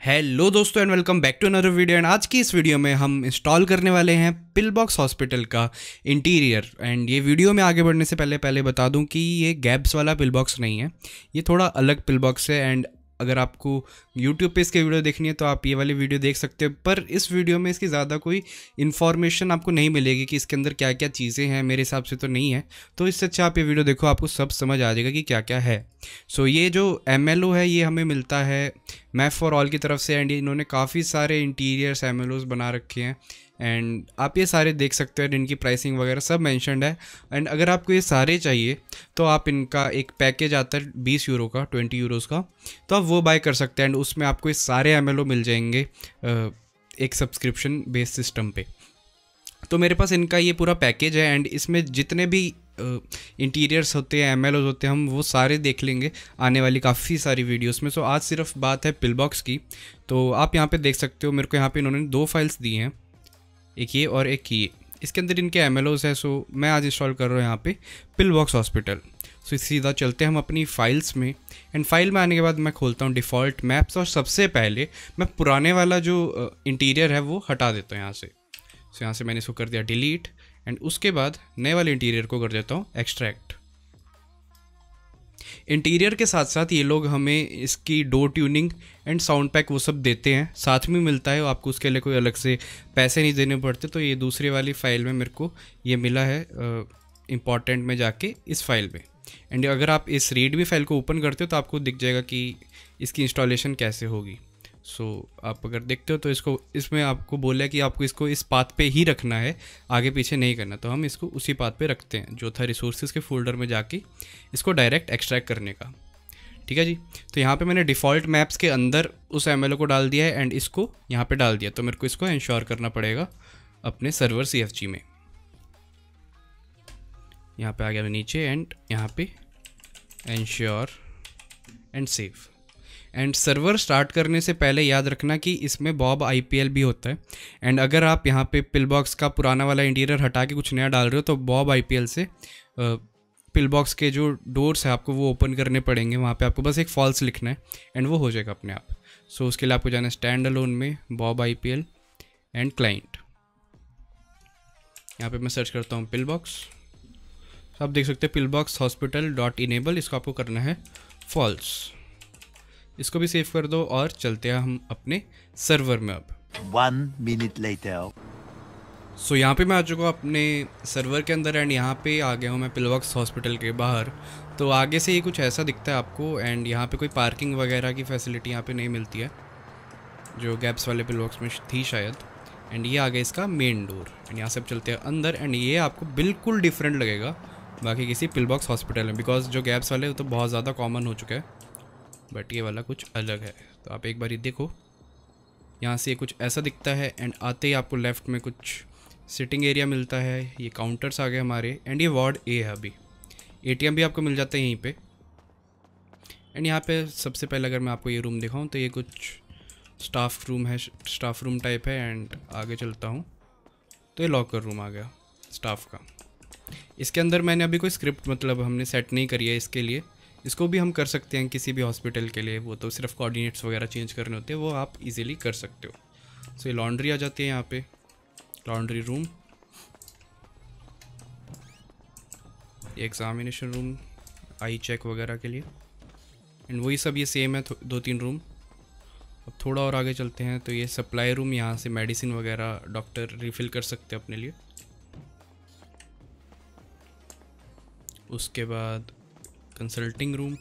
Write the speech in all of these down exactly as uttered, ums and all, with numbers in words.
Hello दोस्तों and welcome back to another video. And आज की इस वीडियो में हम इंस्टॉल करने वाले हैं पिलबॉक्स हॉस्पिटल का इंटीरियर। एंड ये वीडियो में आगे बढ़ने से पहले पहले बता दूं कि ये गैब्स वाला पिलबॉक्स नहीं है, ये थोड़ा अलग पिलबॉक्स है। एंड अगर आपको यूट्यूब पे इसके वीडियो देखनी है तो आप ये वाली वीडियो देख सकते हो, पर इस वीडियो में इसकी ज़्यादा कोई इन्फॉर्मेशन आपको नहीं मिलेगी कि इसके अंदर क्या क्या चीज़ें हैं। मेरे हिसाब से तो नहीं है, तो इससे अच्छा आप ये वीडियो देखो, आपको सब समझ आ जाएगा कि क्या क्या है। सो so, ये जो एम एल ओ है ये हमें मिलता है मैप फॉर ऑल की तरफ से। एंड इन्होंने काफ़ी सारे इंटीरियर्स एम एल ओज बना रखे हैं एंड आप ये सारे देख सकते हो। इनकी प्राइसिंग वगैरह सब मेंशन्ड है। एंड अगर आपको ये सारे चाहिए तो आप इनका एक पैकेज आता है बीस यूरो का, ट्वेंटी यूरोज़ का, तो आप वो बाय कर सकते हैं। एंड उसमें आपको ये सारे एम एल ओ मिल जाएंगे एक सब्सक्रिप्शन बेस सिस्टम पे। तो मेरे पास इनका ये पूरा पैकेज है एंड इसमें जितने भी इंटीरियर्स होते हैं, एम एल ओज होते हैं, हम वो सारे देख लेंगे आने वाली काफ़ी सारी वीडियोस में। सो आज सिर्फ बात है पिलबॉक्स की। तो आप यहाँ पे देख सकते हो, मेरे को यहाँ पे इन्होंने दो फाइल्स दी हैं, एक ये और एक ये। इसके अंदर इनके एम एल ओज है। सो मैं आज इंस्टॉल कर रहा हूँ यहाँ पे पिलबॉक्स हॉस्पिटल। सो सीधा चलते हैं हम अपनी फाइल्स में। एंड फाइल में आने के बाद मैं खोलता हूँ डिफ़ॉल्ट मैप्स, और सबसे पहले मैं पुराने वाला जो इंटीरियर है वो हटा देता हूँ यहाँ से। सो so, यहाँ से मैंने इसको कर दिया डिलीट। एंड उसके बाद नए वाले इंटीरियर को कर देता हूँ एक्सट्रैक्ट। इंटीरियर के साथ साथ ये लोग हमें इसकी door tuning and sound pack वो सब देते हैं, साथ में मिलता है। आपको उसके लिए कोई अलग से पैसे नहीं देने पड़ते। तो ये दूसरी वाली फ़ाइल में मेरे को ये मिला है इम्पॉर्टेंट में जाके इस फाइल में। एंड अगर आप इस रीड भी फाइल को ओपन करते हो तो आपको दिख जाएगा कि इसकी इंस्टॉलेशन कैसे होगी। सो so, आप अगर देखते हो तो इसको इसमें आपको बोला है कि आपको इसको इस पाथ पे ही रखना है, आगे पीछे नहीं करना। तो हम इसको उसी पाथ पे रखते हैं जो था रिसोर्सेज के फोल्डर में जाके इसको डायरेक्ट एक्सट्रैक्ट करने का। ठीक है जी। तो यहाँ पे मैंने डिफ़ॉल्ट मैप्स के अंदर उस एम एल ओ को डाल दिया है एंड इसको यहाँ पे डाल दिया। तो मेरे को इसको इंश्योर करना पड़ेगा अपने सर्वर सी एफ जी में। यहाँ पे आ गया मैं नीचे एंड यहाँ पे ensure and save. And server start करने से पहले याद रखना कि इसमें बॉब आई पी एल भी होता है। एंड अगर आप यहाँ पे पिलबॉक्स का पुराना वाला इंटीरियर हटा के कुछ नया डाल रहे हो तो बॉब आई पी एल से पिलबॉक्स के जो डोर्स है आपको वो ओपन करने पड़ेंगे। वहाँ पे आपको बस एक फॉल्स लिखना है एंड वो हो जाएगा अपने आप। सो so, उसके लिए आपको जाना है स्टैंड अलोन में Bob I P L and client. यहाँ पर मैं सर्च करता हूँ पिलबॉक्स। आप देख सकते हैं पिलबॉक्स हॉस्पिटल डॉट इनेबल, इसको आपको करना है फॉल्स। इसको भी सेव कर दो और चलते हैं हम अपने सर्वर में अब। One minute later. सो so, यहाँ पे मैं आ चुका हूँ अपने सर्वर के अंदर एंड यहाँ पे आ गया हूँ मैं पिलबॉक्स हॉस्पिटल के बाहर। तो आगे से ये कुछ ऐसा दिखता है आपको। एंड यहाँ पे कोई पार्किंग वगैरह की फैसिलिटी यहाँ पे नहीं मिलती है जो गैप्स वाले पिलबॉक्स में थी शायद। एंड ये आ गया इसका मेन डोर। एंड यहाँ से अब चलते हैं अंदर। एंड ये आपको बिल्कुल डिफरेंट लगेगा बाकी किसी पिलबॉक्स हॉस्पिटल में, बिकॉज जो गैप्स वाले वो तो बहुत ज़्यादा कॉमन हो चुका है, बट ये वाला कुछ अलग है। तो आप एक बार ये देखो, यहाँ से ये कुछ ऐसा दिखता है। एंड आते ही आपको लेफ़्ट में कुछ सिटिंग एरिया मिलता है। ये काउंटर्स आ गए हमारे। एंड ये वार्ड ए है। अभी ए टी एम भी आपको मिल जाता है यहीं पे। एंड यहाँ पे सबसे पहले अगर मैं आपको ये रूम दिखाऊँ तो ये कुछ स्टाफ रूम है, स्टाफ रूम टाइप है। एंड आगे चलता हूँ तो ये लॉकर रूम आ गया स्टाफ का। इसके अंदर मैंने अभी कोई स्क्रिप्ट मतलब हमने सेट नहीं करी है इसके लिए। इसको भी हम कर सकते हैं किसी भी हॉस्पिटल के लिए, वो तो सिर्फ कोऑर्डिनेट्स वगैरह चेंज करने होते हैं, वो आप इजीली कर सकते हो। सो ये लॉन्ड्री आ जाती है यहाँ पे, laundry room, examination room, eye check वगैरह के लिए। एंड वही सब ये सेम है, दो तीन रूम। अब थोड़ा और आगे चलते हैं तो ये सप्लाई रूम, यहाँ से मेडिसिन वगैरह डॉक्टर रिफ़िल कर सकते हैं अपने लिए। उसके बाद कंसल्टिंग रूम,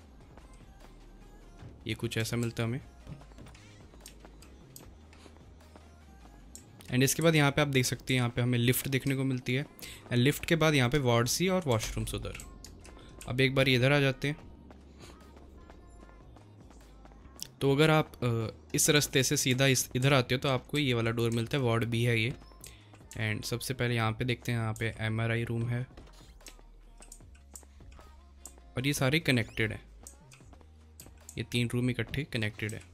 ये कुछ ऐसा मिलता है हमें। एंड इसके बाद यहाँ पे आप देख सकते हैं, यहाँ पे हमें लिफ्ट देखने को मिलती है। एंड लिफ्ट के बाद यहाँ पे वार्ड सी और वॉशरूम्स उधर। अब एक बार इधर आ जाते हैं। तो अगर आप इस रास्ते से सीधा इस इधर आते हो तो आपको ये वाला डोर मिलता है, वार्ड बी है ये। एंड सबसे पहले यहाँ पे देखते हैं, यहाँ पे एम आर आई रूम है और ये सारे कनेक्टेड हैं। ये तीन रूम इकट्ठे कनेक्टेड है।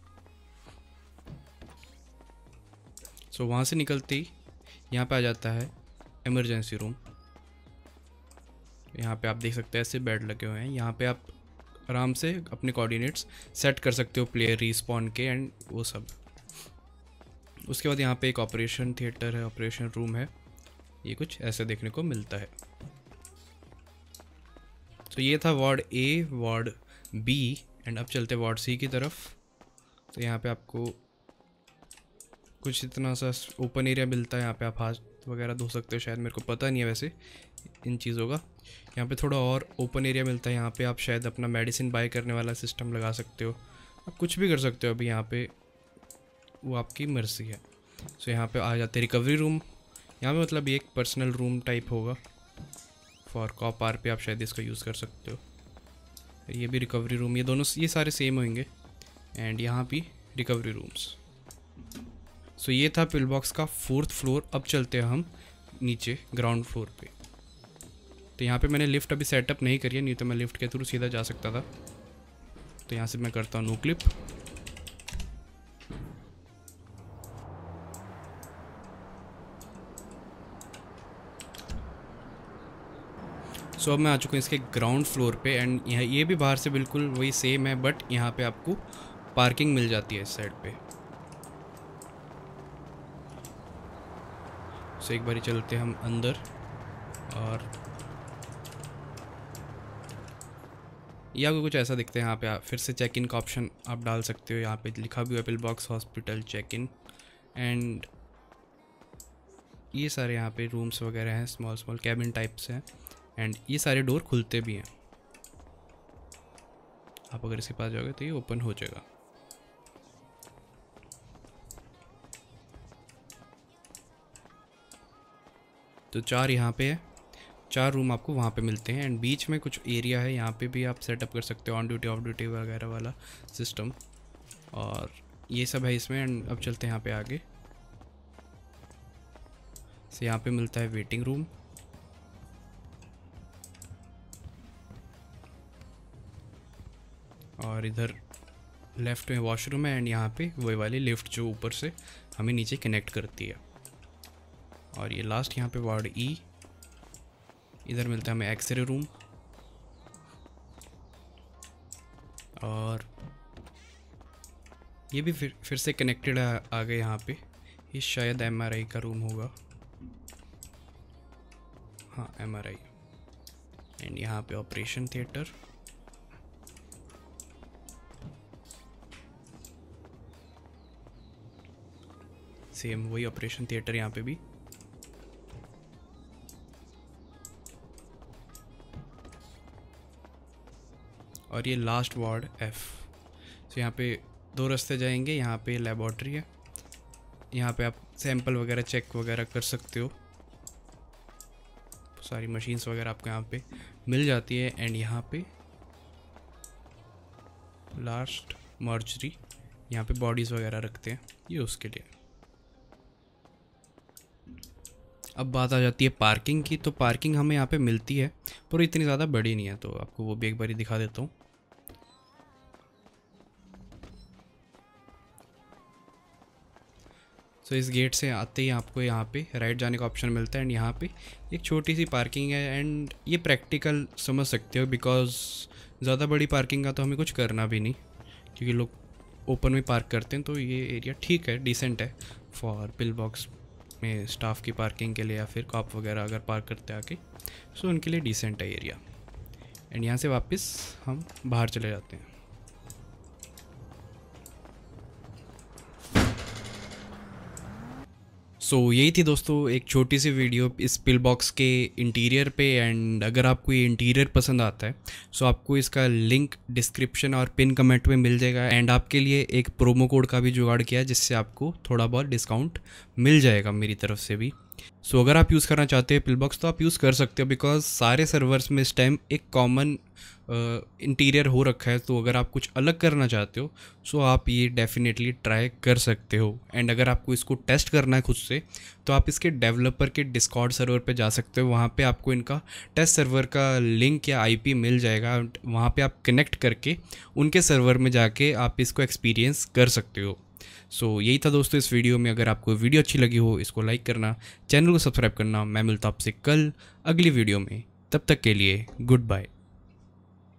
सो वहाँ से निकलते ही यहाँ पे आ जाता है इमरजेंसी रूम। यहाँ पे आप देख सकते हैं ऐसे बेड लगे हुए हैं। यहाँ पे आप आराम से अपने कोऑर्डिनेट्स सेट कर सकते हो प्लेयर रिस्पॉन के एंड वो सब। उसके बाद यहाँ पे एक ऑपरेशन थिएटर है, ऑपरेशन रूम है, ये कुछ ऐसे देखने को मिलता है। तो ये था ward A, ward B and अब चलते वार्ड सी की तरफ। तो यहाँ पे आपको कुछ इतना सा ओपन एरिया मिलता है, यहाँ पे आप हाथ वगैरह धो सकते हो, शायद मेरे को पता नहीं है वैसे इन चीज़ों का। यहाँ पे थोड़ा और ओपन एरिया मिलता है, यहाँ पे आप शायद अपना मेडिसिन बाय करने वाला सिस्टम लगा सकते हो, आप कुछ भी कर सकते हो अभी यहाँ पे, वो आपकी मर्जी है। सो यहाँ पे आ जाते रिकवरी रूम, यहाँ पे मतलब ये एक पर्सनल रूम टाइप होगा फॉर कॉप आर पे, आप शायद इसका यूज़ कर सकते हो। ये भी रिकवरी रूम, ये दोनों ये सारे सेम होंगे एंड यहाँ भी रिकवरी रूम्स। सो ये था पिल बॉक्स का फोर्थ फ्लोर। अब चलते हैं हम नीचे ग्राउंड फ्लोर पे। तो यहाँ पे मैंने लिफ्ट अभी सेटअप नहीं करी है, नहीं तो मैं लिफ्ट के थ्रू सीधा जा सकता था। तो यहाँ से मैं करता हूँ नो क्लिप। सो अब मैं आ चुका हूँ इसके ग्राउंड फ्लोर पे एंड यहाँ ये भी बाहर से बिल्कुल वही सेम है, बट यहाँ पे आपको पार्किंग मिल जाती है इस साइड पे। सो एक बारी चलते हैं हम अंदर और ये आपको कुछ ऐसा दिखते हैं। यहाँ पे आप फिर से चेक इन का ऑप्शन आप डाल सकते हो, यहाँ पे लिखा भी है Pillbox hospital check in and ये सारे यहाँ पे रूम्स वगैरह हैं, स्मॉल स्मॉल कैबिन टाइप्स हैं एंड ये सारे डोर खुलते भी हैं। आप अगर इसके पास जाओगे तो ये ओपन हो जाएगा। तो चार यहाँ पे है, चार रूम आपको वहाँ पे मिलते हैं एंड बीच में कुछ एरिया है, यहाँ पे भी आप सेटअप कर सकते हो ऑन ड्यूटी ऑफ ड्यूटी वगैरह वाला सिस्टम, और ये सब है इसमें। एंड अब चलते हैं यहाँ पे आगे से, यहाँ पे मिलता है वेटिंग रूम और इधर लेफ्ट में वॉशरूम है एंड यहाँ पे वही वाली लिफ्ट जो ऊपर से हमें नीचे कनेक्ट करती है। और ये लास्ट यहाँ पे वार्ड ई, इधर मिलता है हमें एक्सरे रूम और ये भी फिर फिर से कनेक्टेड है आगे यहाँ पे। ये शायद एमआरआई का रूम होगा, हाँ एमआरआई। एंड यहाँ पे ऑपरेशन थिएटर, सेम वही ऑपरेशन थिएटर यहाँ पे भी। और ये लास्ट वार्ड एफ। तो यहाँ पे दो रास्ते जाएंगे, यहाँ पे लेबॉर्ट्री है, यहाँ पे आप सैंपल वगैरह चेक वगैरह कर सकते हो, सारी मशीन्स वगैरह आपको यहाँ पे मिल जाती है। एंड यहाँ पे लास्ट मॉर्चरी, यहाँ पे बॉडीज़ वगैरह रखते हैं, ये उसके लिए। अब बात आ जाती है पार्किंग की। तो पार्किंग हमें यहाँ पे मिलती है पर इतनी ज़्यादा बड़ी नहीं है, तो आपको वो भी एक बारी दिखा देता हूँ। तो इस गेट से आते ही आपको यहाँ पे राइट जाने का ऑप्शन मिलता है एंड यहाँ पे एक छोटी सी पार्किंग है एंड ये प्रैक्टिकल समझ सकते हो, बिकॉज ज़्यादा बड़ी पार्किंग का तो हमें कुछ करना भी नहीं, क्योंकि लोग ओपन में पार्क करते हैं। तो ये एरिया ठीक है, डिसेंट है फॉर पिल बॉक्स में स्टाफ की पार्किंग के लिए या फिर कॉप वगैरह अगर पार्क करते आके, सो उनके लिए डिसेंट है एरिया। एंड यहाँ से वापस हम बाहर चले जाते हैं। सो so, यही थी दोस्तों एक छोटी सी वीडियो इस पिल बॉक्स के इंटीरियर पे। एंड अगर आपको ये इंटीरियर पसंद आता है सो आपको इसका लिंक डिस्क्रिप्शन और पिन कमेंट में मिल जाएगा। एंड आपके लिए एक प्रोमो कोड का भी जुगाड़ किया है जिससे आपको थोड़ा बहुत डिस्काउंट मिल जाएगा मेरी तरफ से भी। सो so, अगर आप यूज़ करना चाहते हैं पिल बॉक्स तो आप यूज़ कर सकते हो, बिकॉज सारे सर्वर्स में इस टाइम एक कॉमन इंटीरियर uh, हो रखा है। तो अगर आप कुछ अलग करना चाहते हो सो आप ये डेफिनेटली ट्राई कर सकते हो। एंड अगर आपको इसको टेस्ट करना है खुद से तो आप इसके डेवलपर के डिस्कॉर्ड सर्वर पे जा सकते हो, वहाँ पे आपको इनका टेस्ट सर्वर का लिंक या आईपी मिल जाएगा। वहाँ पे आप कनेक्ट करके उनके सर्वर में जाके आप इसको एक्सपीरियंस कर सकते हो। सो so, यही था दोस्तों इस वीडियो में। अगर आपको वीडियो अच्छी लगी हो इसको लाइक करना, चैनल को सब्सक्राइब करना। मैं मिलता हूँ आपसे कल अगली वीडियो में, तब तक के लिए गुड बाय।